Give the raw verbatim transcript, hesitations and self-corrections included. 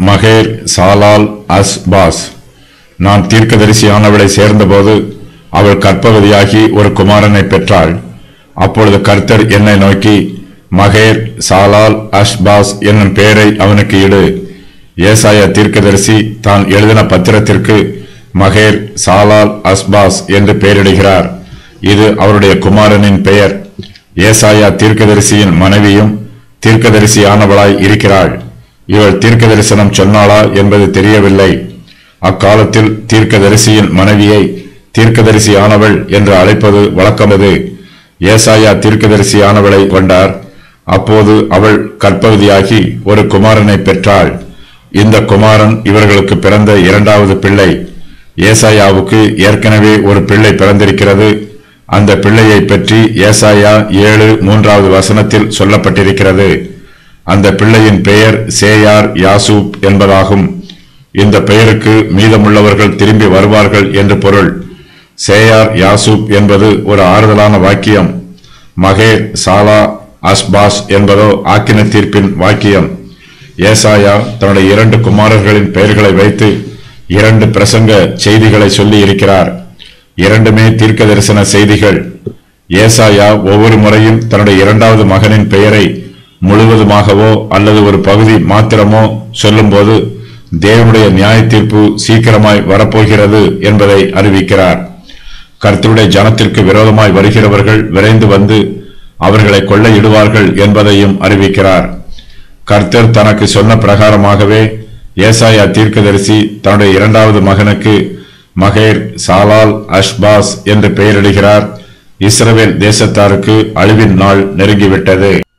மகேர் சாலால் அஸ்பாஸ். நான் தீர்க்கதரிசியானவளை சேர்ந்தபோது அவள் கர்ப்பவதியாகி ஒரு குமாரனை பெற்றாள். அப்பொழுது கர்த்தர் என்னை நோக்கி, மகேர் சாலால் அஸ்பாஸ் என்னும் பெயரை அவனுக்கு இடு. ஏசாயா தீர்க்கதரிசி தான் எழுதின பத்திரத்திற்கு மகேர் சாலால் அஸ்பாஸ் என்று பெயரிடுகிறார். இது அவருடைய குமாரனின் பெயர். ஏசாயா தீர்க்கதரிசியின் மனைவியும் தீர்க்கதரிசியானவளாய் இருக்கிறாள். இவள் தீர்க்க தரிசனம் சொன்னாளா என்பது தெரியவில்லை. அக்காலத்தில் தீர்க்கதரிசியின் மனைவியை தீர்க்கதரிசியானவள் என்று அழைப்பது வழக்கமது. ஏசாயா தீர்க்கதரிசியானவளை கொண்டார். அப்போது அவள் கர்ப்பவதியாகி ஒரு குமாரனை பெற்றாள். இந்த குமாரன் இவர்களுக்கு பிறந்த இரண்டாவது பிள்ளை. ஏசாயாவுக்கு ஏற்கனவே ஒரு பிள்ளை பிறந்திருக்கிறது. அந்த பிள்ளையை பற்றி ஏசாயா ஏழு மூன்றாவது வசனத்தில் சொல்லப்பட்டிருக்கிறது. அந்த பிள்ளையின் பெயர் சேயார் யாசூப் என்பதாகும். இந்த பெயருக்கு மீதமுள்ளவர்கள் திரும்பி வருவார்கள் என்று பொருள். சேயார் யாசூப் என்பது ஒரு ஆறுதலான வாக்கியம். மகேர் சாலா அஸ்பாஸ் என்பதோ ஆக்கின தீர்ப்பின் வாக்கியம். ஏசாயா தன்னுடைய இரண்டு குமாரர்களின் பெயர்களை வைத்து இரண்டு பிரசங்க செய்திகளை சொல்லி இருக்கிறார். இரண்டுமே தீர்க்க தரிசன செய்திகள். ஏசாயா ஒவ்வொரு முறையும் தன்னுடைய இரண்டாவது மகனின் பெயரை முழுவதுமாகவோ அல்லது ஒரு பகுதி மாத்திரமோ சொல்லும் போது தேவனுடைய நியாய தீர்ப்பு சீக்கிரமாய் வரப்போகிறது என்பதை அறிவிக்கிறார். கர்த்தருடைய ஜனத்திற்கு விரோதமாய் வருகிறவர்கள் விரைந்து வந்து அவர்களை கொள்ளையிடுவார்கள் என்பதையும் அறிவிக்கிறார். கர்த்தர் தனக்கு சொன்ன பிரகாரமாகவே ஏசாயா தீர்க்கதரிசி தன்னுடைய இரண்டாவது மகனுக்கு மகேர் சாலால் அஸ்பாஸ் என்று பெயரிடுகிறார். இஸ்ரவேல் தேசத்தாருக்கு அழிவின் நாள் நெருங்கிவிட்டது.